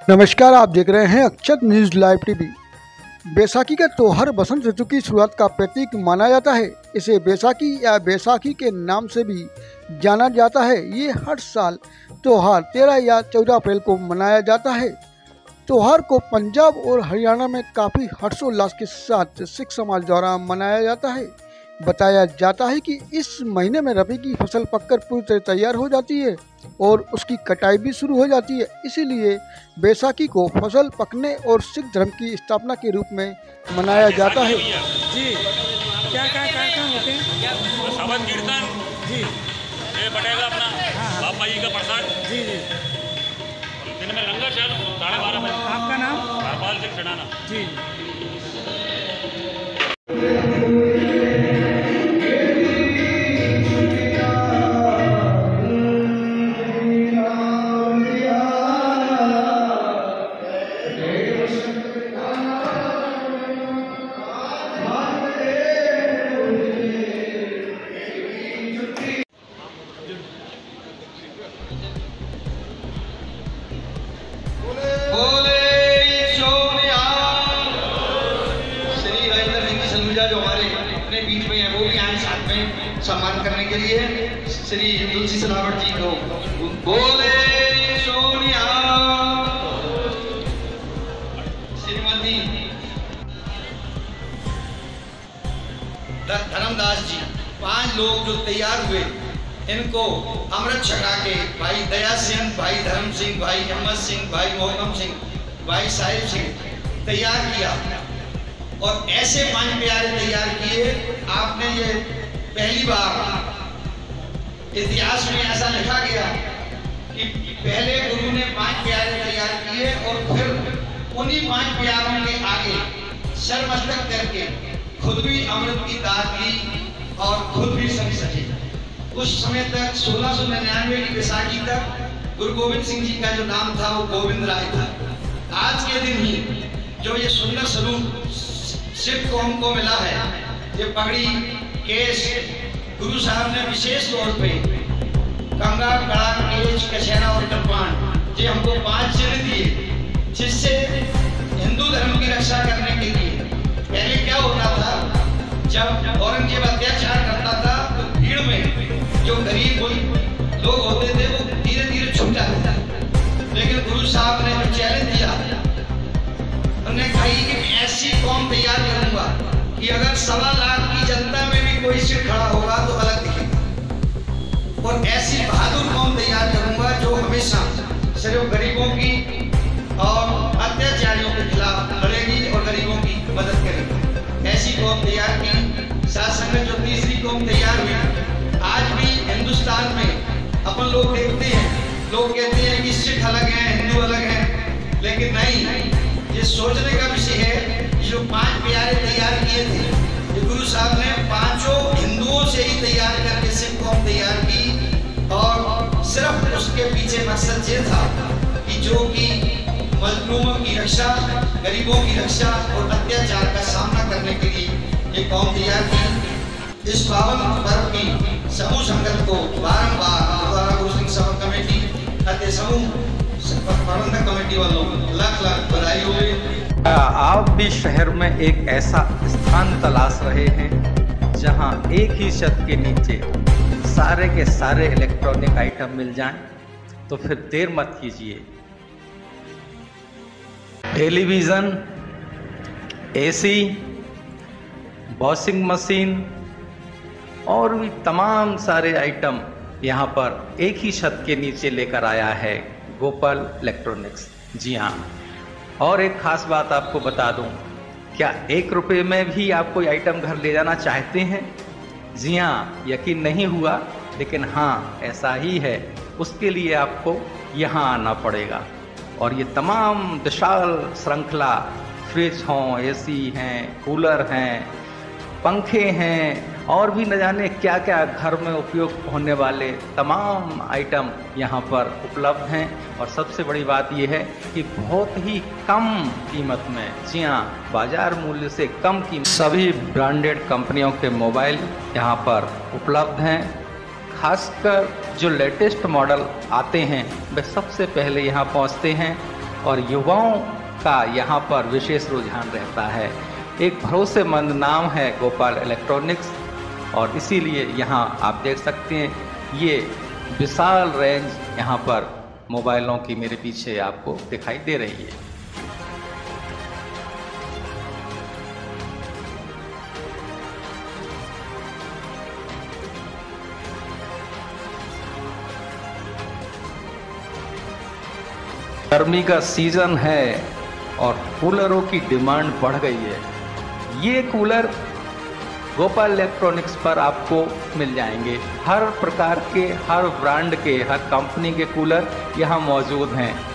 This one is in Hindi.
नमस्कार, आप देख रहे हैं Akshat news live TV. Baisakhi का त्योहार बसंत ऋतु की शुरुआत का प्रतीक माना जाता है। इसे बैसाखी या बैसाखी के नाम से भी जाना जाता है। ये हर साल त्योहार 13 या 14 अप्रैल को मनाया जाता है। त्योहार को पंजाब और हरियाणा में काफ़ी हर्षोल्लास के साथ सिख समाज द्वारा मनाया जाता है। बताया जाता है कि इस महीने में रबी की फसल पककर पूरी तरह तैयार हो जाती है और उसकी कटाई भी शुरू हो जाती है। इसीलिए बैसाखी को फसल पकने और सिख धर्म की स्थापना के रूप में मनाया जाता है। जी, क्या कार्यक्रम होते हैं? शबद कीर्तन जी, ये बटेगा अपना बाबा जी का प्रसाद। जी जी। दिन में लंगर चल 12:30 बजे। आपका नाम? हरपाल सिंह सड़ाना। जी। जो हमारे अपने बीच में है वो भी आए साथ में सम्मान करने के लिए। श्री तुलसी सिलावट जी को बोले सोनिया। श्रीमती धर्मदास जी, 5 लोग जो तैयार हुए, इनको अमृत छका के भाई दया सिंह, भाई धर्म सिंह, भाई हिम्मत सिंह, भाई मोहकम सिंह, भाई साहिब सिंह तैयार किया और ऐसे 5 प्यारे तैयार किए। आपने ये पहली बार इतिहास में ऐसा लिखा गया कि पहले गुरु ने 5 प्यारे तैयार किए और फिर उन्हीं 5 प्यारों के आगे सरमस्तक करके खुद भी अमृत की दात ली और खुद भी संग सके। उस समय तक 1699 की बैसाखी तक गुरु गोविंद सिंह जी का जो नाम था वो गोविंद राय था। आज के दिन ही जो ये सुंदर स्वरूप सिख कौम को मिला है, ये पगड़ी, केस, गुरु साहब ने विशेष तौर पे कंगा, कड़ा, केश, कछैना और कृपाण, ये हमको 5 चिन्ह दिए, जिससे हिंदू धर्म की रक्षा करने के लिए। पहले क्या होता था, जब औरंगजेब अत्याचार करता था तो भीड़ में जो गरीब लोग होते थे वो धीरे धीरे छुप जाते थे। लेकिन गुरु साहब ने जो चैलेंज दिया, उन्होंने कहा कि ऐसी कौम तैयार करूंगा कि अगर 1.25 लाख की जनता में भी कोई सिख खड़ा होगा तो अलग दिखेगा, और ऐसी बहादुर कौम तैयार करूंगा जो हमेशा सिर्फ गरीबों की और अत्याचारियों के खिलाफ लड़ेगी और गरीबों की मदद करेगी। ऐसी कौम तैयार की। साथ संगत जो तीसरी कौम तैयार हुई, आज भी हिंदुस्तान में अपन लोग देखते हैं, लोग कहते हैं कि सिख अलग हैं, हिंदू अलग हैं, लेकिन नहीं, ये सोचने का विषय है। जो 5 प्यारे तैयार किए थे, ये गुरु साहब ने 5 हिंदुओं से ही तैयार करके सिख कौम तैयार की, और सिर्फ उसके पीछे मकसद ये था कि जो कि मजलूमों की रक्षा, गरीबों की रक्षा और अत्याचार का सामना करने के लिए ये कौम तैयार की। इस पावन पर्व की समूह संगत को बारंबार गुरु सिंह सभा कमेटी अति समूह प्रबंधक कमेटी वालों लाख लाख बधाई हो। आप भी शहर में एक ऐसा स्थान तलाश रहे हैं जहां एक ही छत के नीचे सारे के सारे इलेक्ट्रॉनिक आइटम मिल जाएं, तो फिर देर मत कीजिए। टेलीविज़न, एसी, वॉशिंग मशीन और भी तमाम सारे आइटम यहां पर एक ही छत के नीचे लेकर आया है गोपाल इलेक्ट्रॉनिक्स। जी हाँ, और एक खास बात आपको बता दूं, क्या 1 रुपये में भी आप कोई आइटम घर ले जाना चाहते हैं? जी हाँ, यकीन नहीं हुआ, लेकिन हाँ ऐसा ही है। उसके लिए आपको यहाँ आना पड़ेगा। और ये तमाम विशाल श्रृंखला, फ्रिज हों, एसी हैं, कूलर हैं, पंखे हैं और भी न जाने क्या क्या घर में उपयोग होने वाले तमाम आइटम यहाँ पर उपलब्ध हैं। और सबसे बड़ी बात यह है कि बहुत ही कम कीमत में, जी हाँ, बाजार मूल्य से कम कीमत, सभी ब्रांडेड कंपनियों के मोबाइल यहाँ पर उपलब्ध हैं। खासकर जो लेटेस्ट मॉडल आते हैं वे सबसे पहले यहाँ पहुँचते हैं। और युवाओं का यहाँ पर विशेष रुझान रहता है। एक भरोसेमंद नाम है गोपाल इलेक्ट्रॉनिक्स, और इसीलिए यहाँ आप देख सकते हैं ये विशाल रेंज यहाँ पर मोबाइलों की मेरे पीछे आपको दिखाई दे रही है। गर्मी का सीजन है और कूलरों की डिमांड बढ़ गई है। ये कूलर गोपाल इलेक्ट्रॉनिक्स पर आपको मिल जाएंगे। हर प्रकार के, हर ब्रांड के, हर कंपनी के कूलर यहाँ मौजूद हैं।